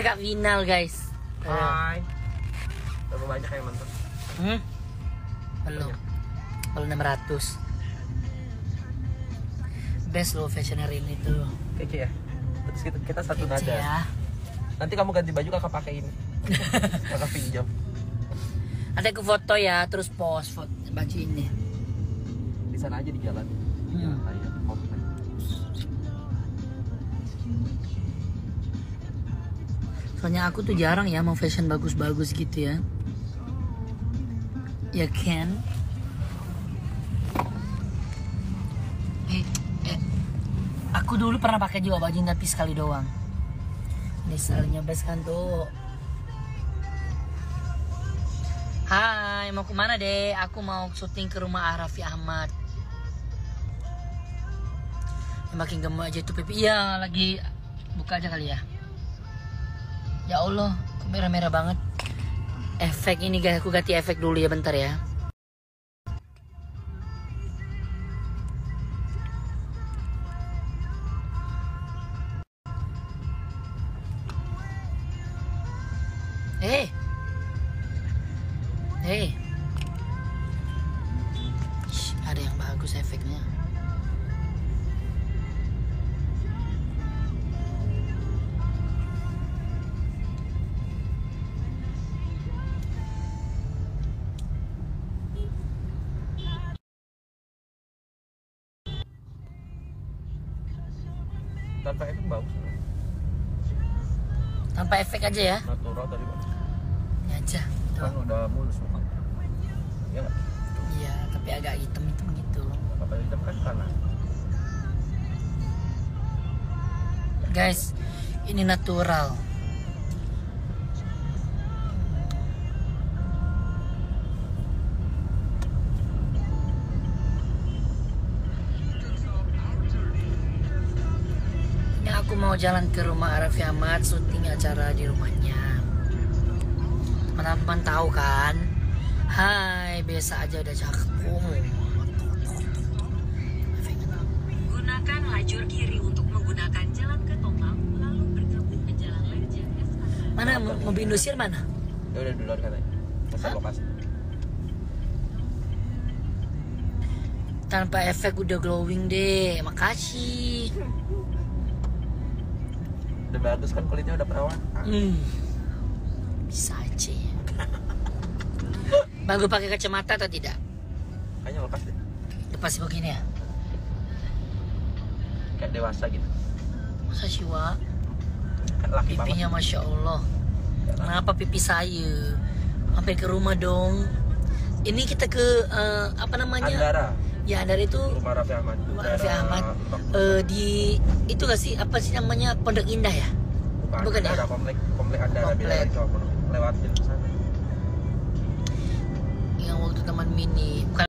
kakak final guys. Hai. Berapa banyak yang nonton? Belum. Kalau 600. Best loh fashion hari ini tuh. Kece ya. Terus kita satu Kece nada. ya. Nanti kamu ganti baju kakak pakai ini. Kakak pinjam. Nanti aku foto ya, terus post foto baju ini. Di sana aja di jalan. Jalan raya komplek. Soalnya aku tuh jarang ya mau fashion bagus-bagus gitu ya. Ya kan? Aku dulu pernah pakai juga baju tapi sekali doang. Ini stylenya best kan tuh. Hai, mau kemana deh? Aku mau syuting ke rumah Raffi Ahmad. Makin gemuk aja tuh pipi. Iya, lagi buka aja kali ya. Ya Allah, kok merah-merah banget. Efek ini guys, aku ganti efek dulu ya bentar ya. Shh, ada yang bagus efeknya. Tanpa efek bagus. Tanpa efek aja ya. Natural tadi Pak. Ini aja. Kan udah mulus Pak. Iya nggak? Iya, tapi agak hitam-hitam gitu. Apa hitam kan kanan. Guys, ini natural. Ini aku mau jalan ke rumah Raffi Ahmad, syuting acara di rumahnya. Teman-teman tahu kan? Hai, biasa aja udah cakep. Gunakan lajur kiri untuk menggunakan jalan ke Tomang, lalu bergabung ke jalan Lejen Eskadar. Mana mobil Indosiar mana? Ya udah duluan katanya. Pesan lokasi. Tanpa efek udah glowing deh. Makasih. Udah bagus kan kulitnya udah perawatan. Bisa aja ya. Bagus pakai kacamata atau tidak? Kayaknya lepas deh. Lepas begini ya. Kayak dewasa gitu. Masa sih Wak? Laki Pipinya banget. Masya Allah. Kenapa pipi saya? Sampai ke rumah dong. Ini kita ke apa namanya? Andara. Ya Andara itu Rumah Raffi Ahmad. Rumah Raffi Ahmad. Di itu gak sih apa sih namanya Pondok Indah ya? Bukan ya? Ada komplek Andara Komplek. bilang itu lewatin ke sana. Yang waktu teman mini. Bukan